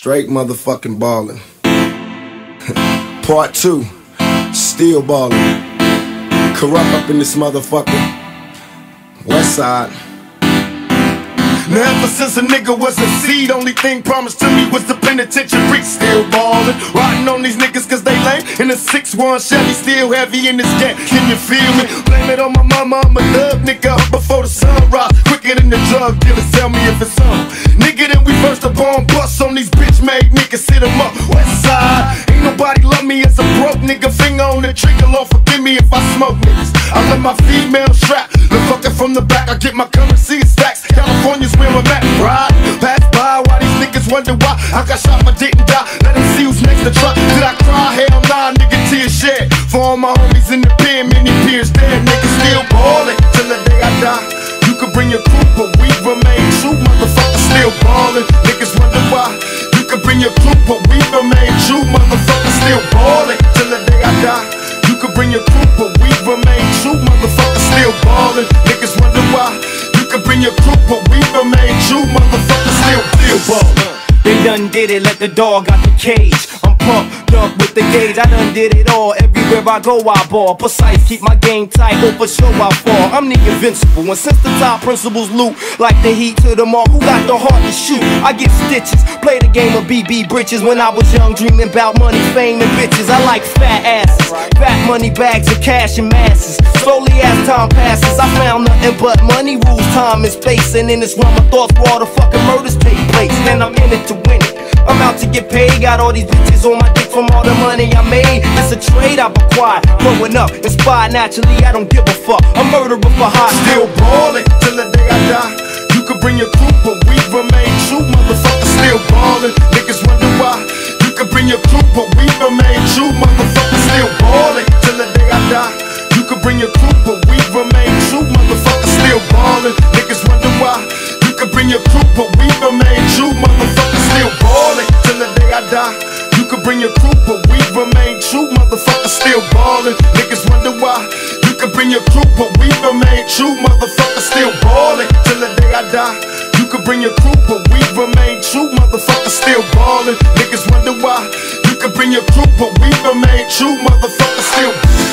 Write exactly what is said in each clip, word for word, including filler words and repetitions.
Straight motherfucking ballin'. Part two, still ballin'. Corrupt up in this motherfucker. West side. Now ever since a nigga was a seed, only thing promised to me was the penitentiary. Still ballin', riding on these niggas cause they lame. In a six one Chevy, still heavy in this game. Can you feel me? Blame it on my mama, I'm a love nigga up before the sunrise. Quicker than the drug dealers, tell me if it's on. Nigga, then we first upon bust on these bitch-made niggas, sit them up. West side, ain't nobody love me as a broke nigga. Finger on the trigger, Lord forgive me if I smoke niggas. I love my female strap, the fucker from the back. I get my currency in stacks. California's where I'm at, right? Pass by while these niggas wonder why I got shot but didn't die. Let them see who's next to try. Did I cry? Hell nah, nigga, tears shed. For all my homies in the pen, many peers dead. Niggas still ballin' till the day I die. You could bring your crew, but we remain true. Motherfuckers still ballin'. Niggas wonder why. You could bring your crew, but we remain true. Motherfuckers still ballin' till the day I die. You could bring your crew, but we remain true. Motherfuckers still ballin'. Niggas wonder why. You could bring your crew, but we remain true. Motherfuckers still still ballin'. They done did it, let the dog out the cage. I'm pumped up with the gauge, I done did it all. Everywhere I go I ball, precise, keep my game tight, hope for sure I fall. I'm the invincible, and since the top principles loot like the heat to the mark, who got the heart to shoot? I get stitches, play the game of B B britches. When I was young, dreaming about money, fame, and bitches. I like fat asses, fat money bags of cash and masses. Slowly as time passes, I found nothing but money rules, time and space. And in this realm of thoughts where all the fucking murders take place. And I'm in it to win it, I'm out to get paid. Got all these bitches on my dick from all the money I made. It's a trade I've acquired, growing up, inspired naturally, I don't give a fuck. A murderer for high. Still ballin' till the day I die. You could bring your crew, but we remain true. Motherfuckers still ballin'. Niggas wonder why. You could bring your crew, but we remain true. Motherfuckers still ballin' till the day I die. You could bring your crew, but we remain true. Motherfuckers still ballin'. Niggas wonder why. You could bring your crew, but we remain true. Motherfuckers still ballin' till the day I die. You could bring your crew, but we remain true. Motherfuckers still ballin'. Niggas wonder why. You could bring your crew, but we remain true. Motherfuckers still ballin' till the day I die. You could bring your crew, but we remain true. Motherfuckers still ballin'. Niggas wonder why. You could bring your crew, but we remain true. Motherfuckers still.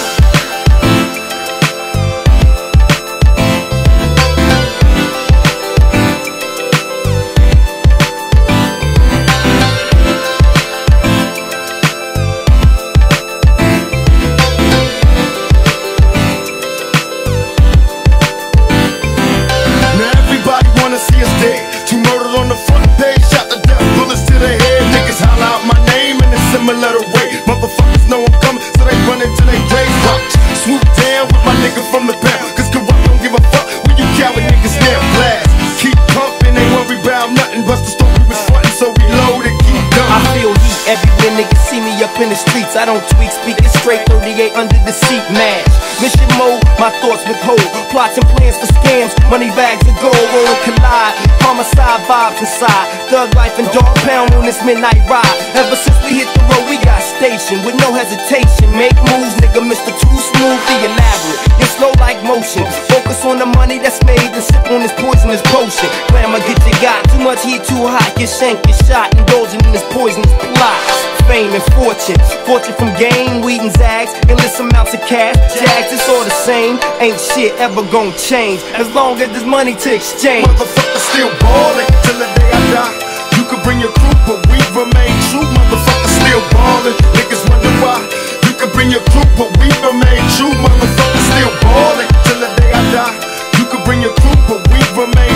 Two murdered on the front page, shot to death, bullets to the head. Niggas holler out my name in a similar way. Motherfuckers know I'm coming, so they run into they grave. Watch, swoop down with my nigga from the pound, cause corrupt don't give a fuck when you coward niggas now blast. Keep pumping, ain't worry about nothing, bust the story was frontin', so we load and keep going. I feel heat everywhere niggas see me up in the streets. I don't tweak, speaking straight, thirty-eight under the seat, mash. Mission mode, my thoughts withhold. Plots and plans for scams, money bags and gold roll and collide. Homicide vibes inside, thug life and dog pound on this midnight ride. Ever since we hit the road, we got stationed with no hesitation. Make moves, nigga, Mister Too Smooth, the elaborate. You're slow like motion. Focus on the money that's made and sip on this poisonous potion. Glamour get you got, too much heat, too hot. Get shanked, get shot, indulging in this poisonous plot. Fame and fortune, fortune from game, weed and zags, endless amounts of cash, jags, it's all the same. Ain't shit ever gon' change as long as there's money to exchange. Motherfuckers still ballin' till the day I die. You could bring your crew, but we remain true. Motherfuckers still ballin'. Niggas wonder why. You could bring your crew, but we remain true. Motherfuckers still ballin' till the day I die. You could bring your crew, but we remain